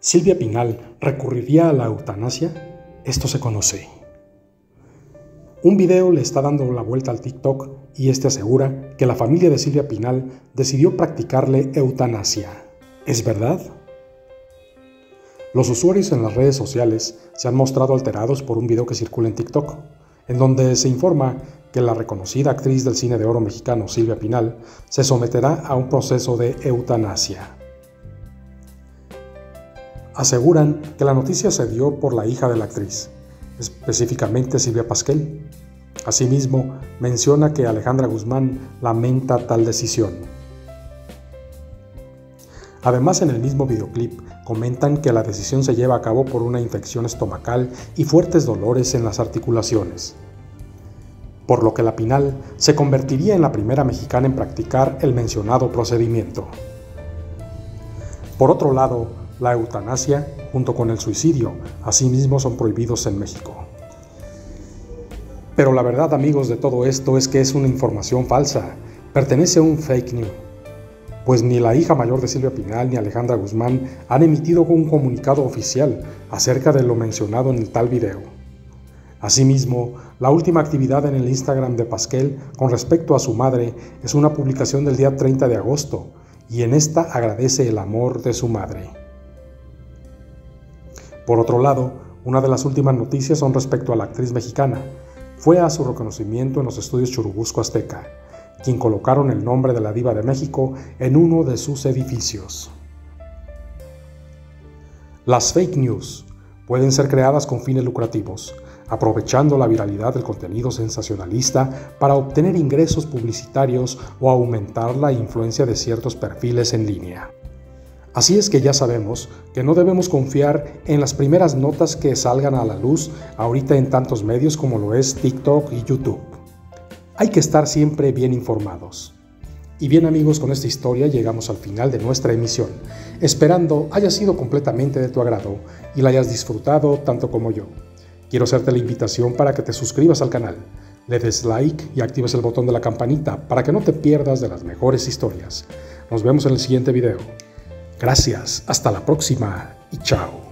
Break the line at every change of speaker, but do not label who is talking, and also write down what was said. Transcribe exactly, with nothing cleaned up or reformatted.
¿Silvia Pinal recurriría a la eutanasia? Esto se conoce. Un video le está dando la vuelta al TikTok y este asegura que la familia de Silvia Pinal decidió practicarle eutanasia. ¿Es verdad? Los usuarios en las redes sociales se han mostrado alterados por un video que circula en TikTok, en donde se informa que la reconocida actriz del cine de oro mexicano Silvia Pinal se someterá a un proceso de eutanasia. Aseguran que la noticia se dio por la hija de la actriz, específicamente Silvia Pasquel. Asimismo, menciona que Alejandra Guzmán lamenta tal decisión. Además, en el mismo videoclip comentan que la decisión se lleva a cabo por una infección estomacal y fuertes dolores en las articulaciones, por lo que la Pinal se convertiría en la primera mexicana en practicar el mencionado procedimiento. Por otro lado, la eutanasia, junto con el suicidio, asimismo son prohibidos en México. Pero la verdad, amigos, de todo esto es que es una información falsa, pertenece a un fake news, pues ni la hija mayor de Silvia Pinal ni Alejandra Guzmán han emitido un comunicado oficial acerca de lo mencionado en el tal video. Asimismo, la última actividad en el Instagram de Pasquel con respecto a su madre es una publicación del día treinta de agosto, y en esta agradece el amor de su madre. Por otro lado, una de las últimas noticias son respecto a la actriz mexicana. Fue a su reconocimiento en los estudios Churubusco Azteca, quien colocaron el nombre de la diva de México en uno de sus edificios. Las fake news pueden ser creadas con fines lucrativos, aprovechando la viralidad del contenido sensacionalista para obtener ingresos publicitarios o aumentar la influencia de ciertos perfiles en línea. Así es que ya sabemos que no debemos confiar en las primeras notas que salgan a la luz ahorita en tantos medios como lo es TikTok y YouTube. Hay que estar siempre bien informados. Y bien, amigos, con esta historia llegamos al final de nuestra emisión, esperando haya sido completamente de tu agrado y la hayas disfrutado tanto como yo. Quiero hacerte la invitación para que te suscribas al canal, le des like y actives el botón de la campanita para que no te pierdas de las mejores historias. Nos vemos en el siguiente video. Gracias, hasta la próxima y chao.